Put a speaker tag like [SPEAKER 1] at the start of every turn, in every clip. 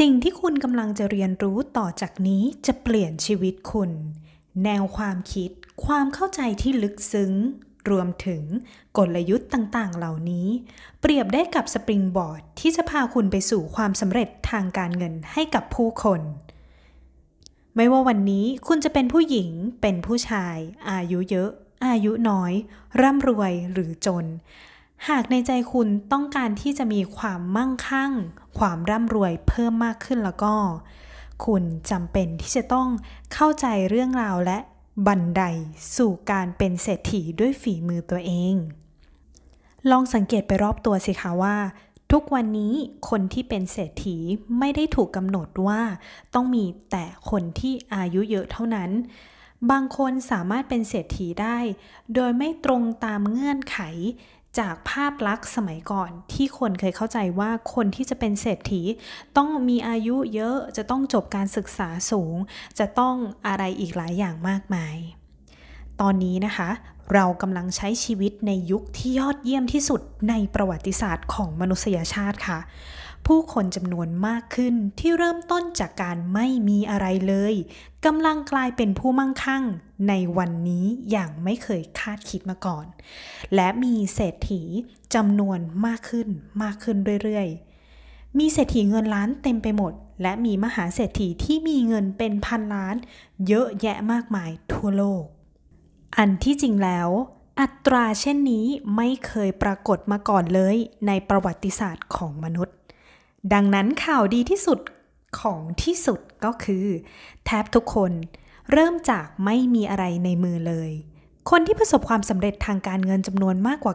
[SPEAKER 1] สิ่งที่คุณกำลังจะเรียนรู้ต่อจากนี้จะเปลี่ยนชีวิตคุณ แนวความคิด ความเข้าใจที่ลึกซึ้ง รวมถึงกลยุทธ์ต่างๆ เหล่านี้ เปรียบได้กับสปริงบอร์ดที่จะพาคุณไปสู่ความสำเร็จทางการเงินให้กับผู้คน ไม่ว่าวันนี้คุณจะเป็นผู้หญิง เป็นผู้ชาย อายุเยอะ อายุน้อย ร่ำรวยหรือจน หากในใจคุณต้องการที่จะมีความมั่งคั่ง ความร่ำรวยเพิ่มมากขึ้นแล้วก็ คุณจำเป็นที่จะต้องเข้าใจเรื่องราวและบันไดสู่การเป็นเศรษฐีด้วยฝีมือตัวเอง ลองสังเกตไปรอบตัวสิคะว่าทุกวันนี้คนที่เป็นเศรษฐีไม่ได้ถูกกำหนดว่าต้องมีแต่คนที่อายุเยอะเท่านั้น บางคนสามารถเป็นเศรษฐีได้โดยไม่ตรงตามเงื่อนไขจากภาพลักษณ์สมัยก่อนที่คนเคยเข้าใจว่าคนที่จะเป็นเศรษฐีต้องมีอายุเยอะจะต้องจบการศึกษาสูงจะต้องอะไรอีกหลายอย่างมากมายตอนนี้นะคะเรากำลังใช้ชีวิตในยุคที่ยอดเยี่ยมที่สุดในประวัติศาสตร์ของมนุษยชาติค่ะผู้คนจำนวนมากขึ้นที่เริ่มต้นจากการไม่มีอะไรเลยกำลังกลายเป็นผู้มั่งคั่งในวันนี้อย่างไม่เคยคาดคิดมาก่อนและมีเศรษฐีจำนวนมากขึ้นเรื่อยๆมีเศรษฐีเงินล้านเต็มไปหมดและมีมหาเศรษฐีที่มีเงินเป็นพันล้านเยอะแยะมากมายทั่วโลกอันที่จริงแล้วอัตราเช่นนี้ไม่เคยปรากฏมาก่อนเลยในประวัติศาสตร์ของมนุษย์ดังนั้นข่าวดีที่สุดของที่สุดก็คือแทบทุกคนเริ่มจากไม่มีอะไรในมือเลยคนที่ประสบความสำเร็จทางการเงินจำนวนมากกว่า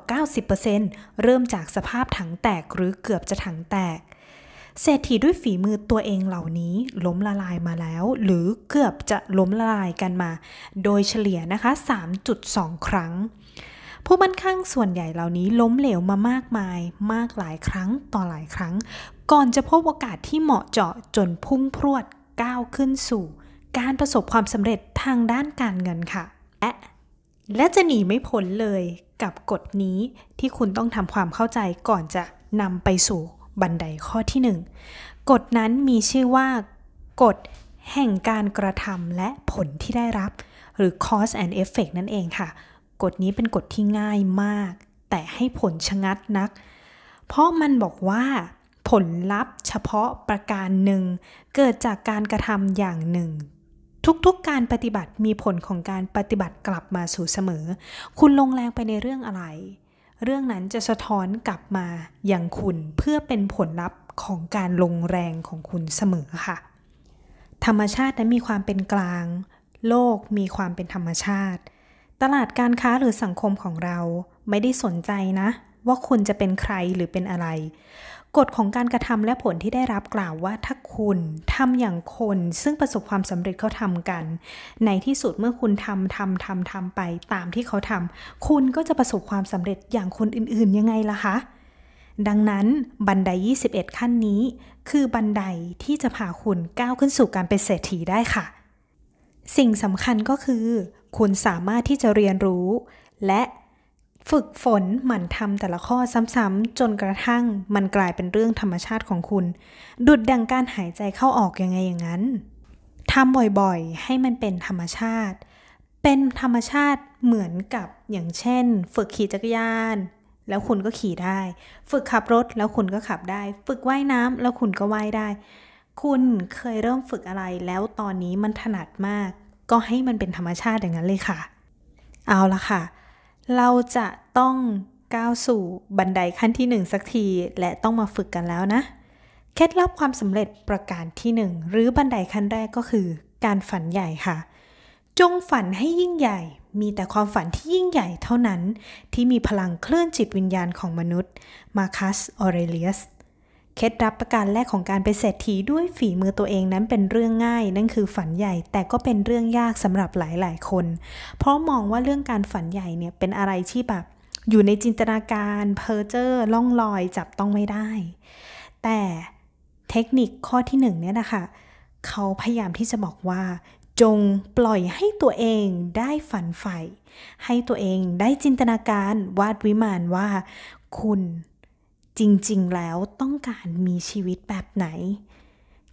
[SPEAKER 1] 90% เริ่มจากสภาพถังแตกหรือเกือบจะถังแตกเศรษฐีด้วยฝีมือตัวเองเหล่านี้ล้มละลายมาแล้วหรือเกือบจะล้มละลายกันมาโดยเฉลี่ยนะคะ 3.2 ครั้งผู้มั่นคั่งส่วนใหญ่เหล่านี้ล้มเหลวมามากมายมากหลายครั้งต่อหลายครั้งก่อนจะพบโอกาสที่เหมาะเจาะจนพุ่งพรวดก้าวขึ้นสู่การประสบความสำเร็จทางด้านการเงินค่ะและจะหนีไม่พ้นเลยกับกฎนี้ที่คุณต้องทำความเข้าใจก่อนจะนำไปสู่บันไดข้อที่1กฎนั้นมีชื่อว่ากฎแห่งการกระทำและผลที่ได้รับหรือ cause and effect นั่นเองค่ะกฎนี้เป็นกฎที่ง่ายมากแต่ให้ผลชะงัดนักเพราะมันบอกว่าผลลัพธ์เฉพาะประการหนึ่งเกิดจากการกระทำอย่างหนึ่งทุกๆการปฏิบัติมีผลของการปฏิบัติกลับมาสู่เสมอคุณลงแรงไปในเรื่องอะไรเรื่องนั้นจะสะท้อนกลับมาอย่างคุณเพื่อเป็นผลลัพธ์ของการลงแรงของคุณเสมอค่ะธรรมชาตินั้นมีความเป็นกลางโลกมีความเป็นธรรมชาติตลาดการค้าหรือสังคมของเราไม่ได้สนใจนะว่าคุณจะเป็นใครหรือเป็นอะไรกฎของการกระทำและผลที่ได้รับกล่าวว่าถ้าคุณทำอย่างคนซึ่งประสบความสำเร็จเขาทำกันในที่สุดเมื่อคุณทำไปตามที่เขาทำคุณก็จะประสบความสำเร็จอย่างคนอื่นๆยังไงล่ะคะดังนั้นบันได21ขั้นนี้คือบันไดที่จะพาคุณก้าวขึ้นสู่การเป็นเศรษฐีได้ค่ะสิ่งสำคัญก็คือคุณสามารถที่จะเรียนรู้และฝึกฝนหมั่นทำแต่ละข้อซ้ำๆจนกระทั่งมันกลายเป็นเรื่องธรรมชาติของคุณดุจดังการหายใจเข้าออกยังไงอย่างนั้นทำบ่อยๆให้มันเป็นธรรมชาติเหมือนกับอย่างเช่นฝึกขี่จักรยานแล้วคุณก็ขี่ได้ฝึกขับรถแล้วคุณก็ขับได้ฝึกว่ายน้ำแล้วคุณก็ว่ายได้คุณเคยเริ่มฝึกอะไรแล้วตอนนี้มันถนัดมากก็ให้มันเป็นธรรมชาติอย่างนั้นเลยค่ะเอาละค่ะเราจะต้องก้าวสู่บันไดขั้นที่1สักทีและต้องมาฝึกกันแล้วนะเคล็ดลับความสำเร็จประการที่1หรือบันไดขั้นแรกก็คือการฝันใหญ่ค่ะจงฝันให้ยิ่งใหญ่มีแต่ความฝันที่ยิ่งใหญ่เท่านั้นที่มีพลังเคลื่อนจิตวิญญาณของมนุษย์มาคัสออเรเลียสเคล็ดลับประการแรกของการเป็นเศรษฐีด้วยฝีมือตัวเองนั้นเป็นเรื่องง่ายนั่นคือฝันใหญ่แต่ก็เป็นเรื่องยากสำหรับหลายๆคนเพราะมองว่าเรื่องการฝันใหญ่เนี่ยเป็นอะไรที่แบบอยู่ในจินตนาการเพ้อเจ้อล่องลอยจับต้องไม่ได้แต่เทคนิคข้อที่1เนี่ยนะคะเขาพยายามที่จะบอกว่าจงปล่อยให้ตัวเองได้ฝันใฝ่ให้ตัวเองได้จินตนาการวาดวิมานว่าคุณจริงๆแล้วต้องการมีชีวิตแบบไหน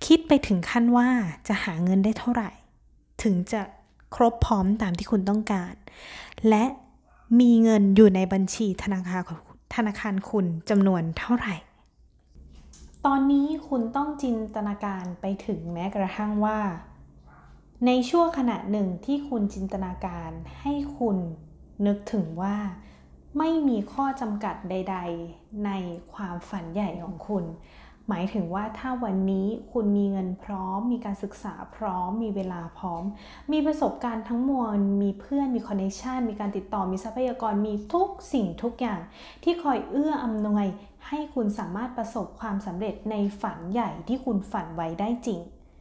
[SPEAKER 1] คิดไปถึงขั้นว่าจะหาเงินได้เท่าไหร่ถึงจะครบพร้อมตามที่คุณต้องการและมีเงินอยู่ในบัญชีธนาคารคุณจำนวนเท่าไหร่ตอนนี้คุณต้องจินตนาการไปถึงแม้กระทั่งว่าในช่วงขณะหนึ่งที่คุณจินตนาการให้คุณนึกถึงว่าไม่มีข้อจำกัดใดๆในความฝันใหญ่ของคุณหมายถึงว่าถ้าวันนี้คุณมีเงินพร้อมมีการศึกษาพร้อมมีเวลาพร้อมมีประสบการณ์ทั้งมวลมีเพื่อนมีคอนเนคชั่นมีการติดต่อมีทรัพยากรมีทุกสิ่งทุกอย่างที่คอยเอื้ออำนวยให้คุณสามารถประสบความสำเร็จในฝันใหญ่ที่คุณฝันไว้ได้จริง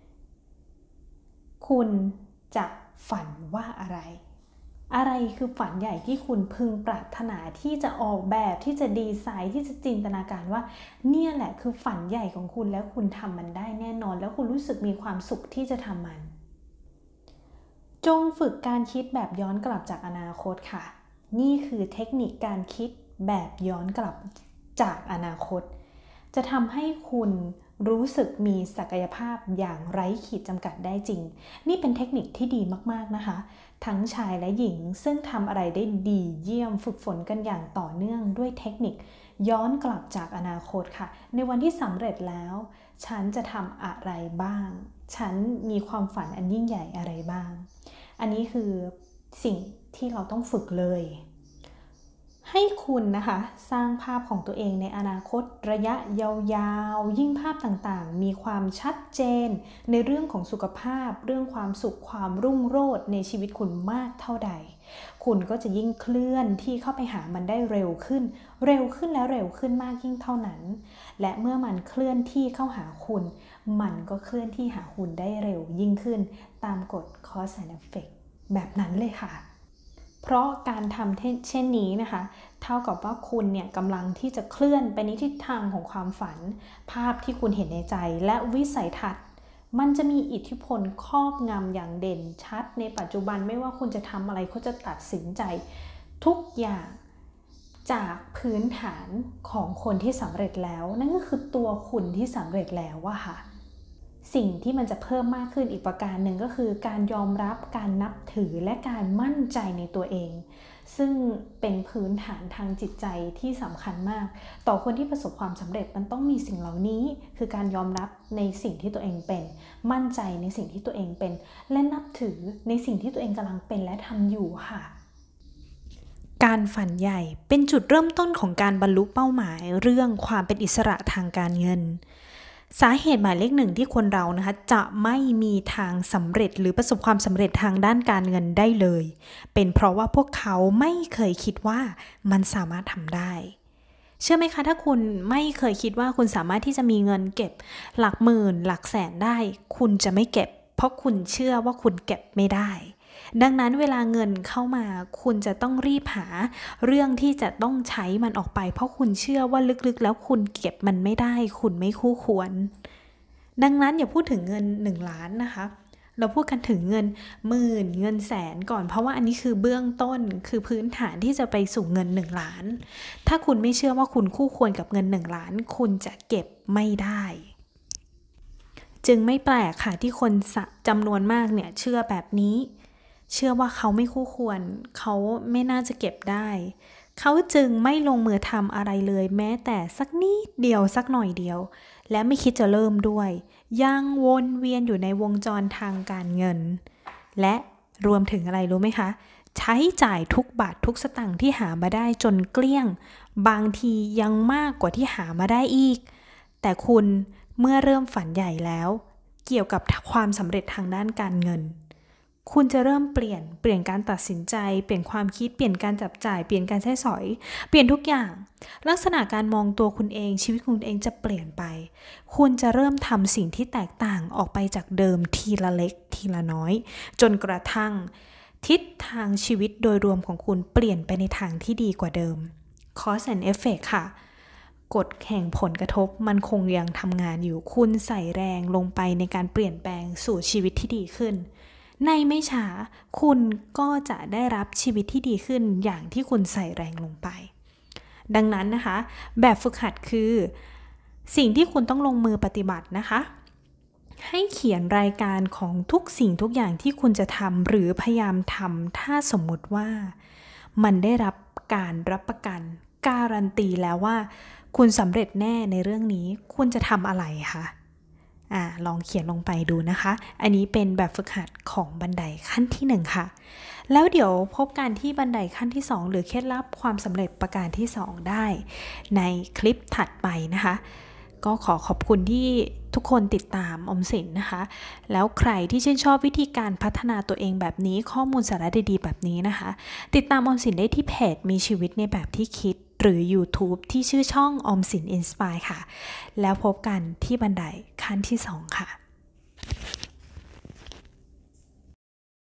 [SPEAKER 1] คุณจะฝันว่าอะไรคือฝันใหญ่ที่คุณพึงปรารถนาที่จะออกแบบที่จะดีไซน์ที่จะจินตนาการว่าเนี่ยแหละคือฝันใหญ่ของคุณแล้วคุณทำมันได้แน่นอนแล้วคุณรู้สึกมีความสุขที่จะทำมันจงฝึกการคิดแบบย้อนกลับจากอนาคตค่ะนี่คือเทคนิคการคิดแบบย้อนกลับจากอนาคตจะทำให้คุณรู้สึกมีศักยภาพอย่างไร้ขีดจำกัดได้จริงนี่เป็นเทคนิคที่ดีมากๆนะคะทั้งชายและหญิงซึ่งทำอะไรได้ดีเยี่ยมฝึกฝนกันอย่างต่อเนื่องด้วยเทคนิคย้อนกลับจากอนาคตค่ะในวันที่สำเร็จแล้วฉันจะทำอะไรบ้างฉันมีความฝันอันยิ่งใหญ่อะไรบ้างอันนี้คือสิ่งที่เราต้องฝึกเลยให้คุณนะคะสร้างภาพของตัวเองในอนาคตระยะยาวๆยิ่งภาพต่างๆมีความชัดเจนในเรื่องของสุขภาพเรื่องความสุขความรุ่งโรจน์ในชีวิตคุณมากเท่าใดคุณก็จะยิ่งเคลื่อนที่เข้าไปหามันได้เร็วขึ้นและเร็วขึ้นมากยิ่งเท่านั้นและเมื่อมันเคลื่อนที่เข้าหาคุณมันก็เคลื่อนที่หาคุณได้เร็วยิ่งขึ้นตามกฎ cause and effect แบบนั้นเลยค่ะเพราะการทำเช่นนี้นะคะเท่ากับว่าคุณเนี่ยกำลังที่จะเคลื่อนไปในทิศทางของความฝันภาพที่คุณเห็นในใจและวิสัยทัศน์มันจะมีอิทธิพลครอบงำอย่างเด่นชัดในปัจจุบันไม่ว่าคุณจะทำอะไรเขาจะตัดสินใจทุกอย่างจากพื้นฐานของคนที่สำเร็จแล้วนั่นก็คือตัวคุณที่สำเร็จแล้วอะค่ะสิ่งที่มันจะเพิ่มมากขึ้นอีกประการหนึ่งก็คือการยอมรับการนับถือและการมั่นใจในตัวเองซึ่งเป็นพื้นฐานทางจิตใจที่สำคัญมากต่อคนที่ประสบความสำเร็จมันต้องมีสิ่งเหล่านี้คือการยอมรับในสิ่งที่ตัวเองเป็นมั่นใจในสิ่งที่ตัวเองเป็นและนับถือในสิ่งที่ตัวเองกำลังเป็นและทำอยู่ค่ะการฝันใหญ่เป็นจุดเริ่มต้นของการบรรลุเป้าหมายเรื่องความเป็นอิสระทางการเงินสาเหตุหมายเลขหนึ่งที่คนเรานะคะจะไม่มีทางสำเร็จหรือประสบความสำเร็จทางด้านการเงินได้เลยเป็นเพราะว่าพวกเขาไม่เคยคิดว่ามันสามารถทำได้เชื่อไหมคะถ้าคุณไม่เคยคิดว่าคุณสามารถที่จะมีเงินเก็บหลักหมื่นหลักแสนได้คุณจะไม่เก็บเพราะคุณเชื่อว่าคุณเก็บไม่ได้ดังนั้นเวลาเงินเข้ามาคุณจะต้องรีบหาเรื่องที่จะต้องใช้มันออกไปเพราะคุณเชื่อว่าลึกๆแล้วคุณเก็บมันไม่ได้คุณไม่คู่ควรดังนั้นอย่าพูดถึงเงิน1 ล้านนะคะเราพูดกันถึงเงินหมื่นเงินแสนก่อนเพราะว่าอันนี้คือเบื้องต้นคือพื้นฐานที่จะไปสู่เงิน1 ล้านถ้าคุณไม่เชื่อว่าคุณคู่ควรกับเงิน1 ล้านคุณจะเก็บไม่ได้จึงไม่แปลกค่ะที่คนจำนวนมากเนี่ยเชื่อแบบนี้เชื่อว่าเขาไม่คู่ควรเขาไม่น่าจะเก็บได้เขาจึงไม่ลงมือทำอะไรเลยแม้แต่สักนิดเดียวสักหน่อยเดียวและไม่คิดจะเริ่มด้วยยังวนเวียนอยู่ในวงจรทางการเงินและรวมถึงอะไรรู้ไหมคะใช้จ่ายทุกบาททุกสตางค์ที่หามาได้จนเกลี้ยงบางทียังมากกว่าที่หามาได้อีกแต่คุณเมื่อเริ่มฝันใหญ่แล้วเกี่ยวกับความสำเร็จทางด้านการเงินคุณจะเริ่มเปลี่ยนการตัดสินใจเปลี่ยนความคิดเปลี่ยนการจับจ่ายเปลี่ยนการใช้สอยเปลี่ยนทุกอย่างลักษณะการมองตัวคุณเองชีวิตคุณเองจะเปลี่ยนไปคุณจะเริ่มทำสิ่งที่แตกต่างออกไปจากเดิมทีละเล็กทีละน้อยจนกระทั่งทิศทางชีวิตโดยรวมของคุณเปลี่ยนไปในทางที่ดีกว่าเดิม Cause and Effect ค่ะกฎแห่งผลกระทบมันคงยังทำงานอยู่คุณใส่แรงลงไปในการเปลี่ยนแปลงสู่ชีวิตที่ดีขึ้นในไม่ช้าคุณก็จะได้รับชีวิตที่ดีขึ้นอย่างที่คุณใส่แรงลงไปดังนั้นนะคะแบบฝึกหัดคือสิ่งที่คุณต้องลงมือปฏิบัตินะคะให้เขียนรายการของทุกสิ่งทุกอย่างที่คุณจะทำหรือพยายามทำถ้าสมมุติว่ามันได้รับการรับประกันการันตีแล้วว่าคุณสำเร็จแน่ในเรื่องนี้คุณจะทำอะไรคะลองเขียนลงไปดูนะคะอันนี้เป็นแบบฝึกหัดของบันไดขั้นที่1ค่ะแล้วเดี๋ยวพบกันที่บันไดขั้นที่2หรือเคล็ดลับความสำเร็จประการที่2ได้ในคลิปถัดไปนะคะก็ขอบคุณที่ทุกคนติดตามออมสินนะคะแล้วใครที่ชื่นชอบวิธีการพัฒนาตัวเองแบบนี้ข้อมูลสาระดีๆแบบนี้นะคะติดตามออมสินได้ที่เพจมีชีวิตในแบบที่คิดหรือ YouTube ที่ชื่อช่องออมสินอินสปายค่ะแล้วพบกันที่บันไดขั้นที่2ค่ะ